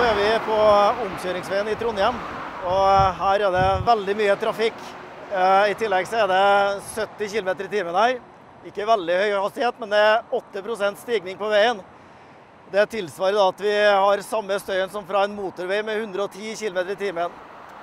så er vi på omkjøringsveien i Trondheim, og her er det veldig mye trafikk. I tillegg så er det 70 km i timen her. Ikke veldig høy hastighet, men det er 8% stigning på veien. Det tilsvarer da at vi har samme støyen som fra en motorvei med 110 km i timen.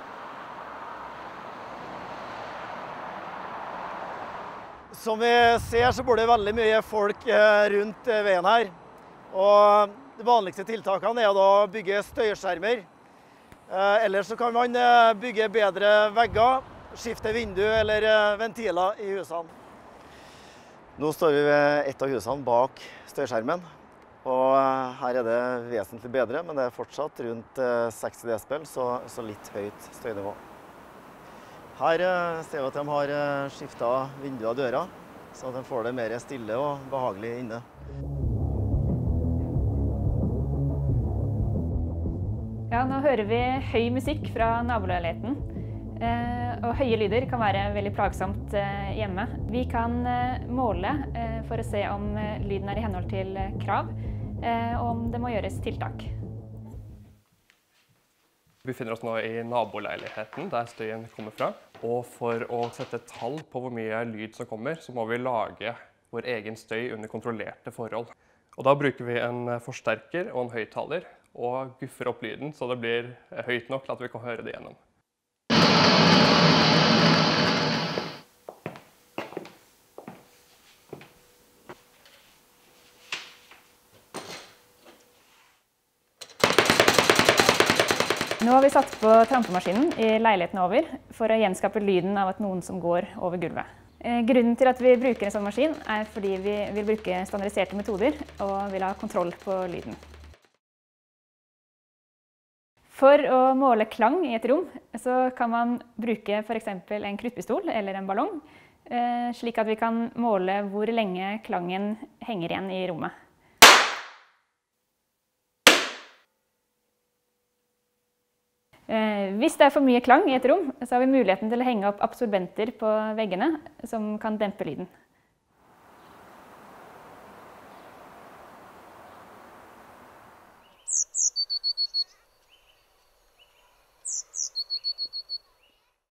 Som vi ser så bor det veldig mye folk rundt veien her. Og de vanligste tiltakene er da å bygge støyskjermer. Ellers så kan man bygge bedre vegger, skifte vindu eller ventiler i husene. Nå står vi ved et av husene bak støyskjermen. Og her er det vesentlig bedre, men det er fortsatt rundt 60 decibel, så litt høyt støynivå. Her ser vi at de har skiftet vinduer og dører, så at de får det mer stille og behagelig inne. Ja, nå hører vi høy musikk fra naboleiligheten. Og høye lyder kan være veldig plagsomt hjemme. Vi kan måle for å se om lyden er i henhold til krav, og om det må gjøres tiltak. Vi befinner oss nå i naboleiligheten der støyen kommer fra. Og for å sette tall på hvor mye lyd som kommer, så må vi lage vår egen støy under kontrollerte forhold. Og da bruker vi en forsterker og en høyttaler og guffer opp lyden så det blir høyt nok til at vi kan høre det gjennom. Nå har vi satt på trampemaskinen i leiligheten over for å gjenskape lyden av at noen som går over gulvet. Grunnen til at vi bruker en sånn maskin er fordi vi vil bruke standardiserte metoder og vil ha kontroll på lyden. For å måle klang i et rom så kan man bruke for eksempel en kruttpistol eller en ballong, slik at vi kan måle hvor lenge klangen henger igjen i rommet. Hvis det er for mye klang i et rom, så har vi muligheten til å henge opp absorbenter på veggene som kan dempe lyden.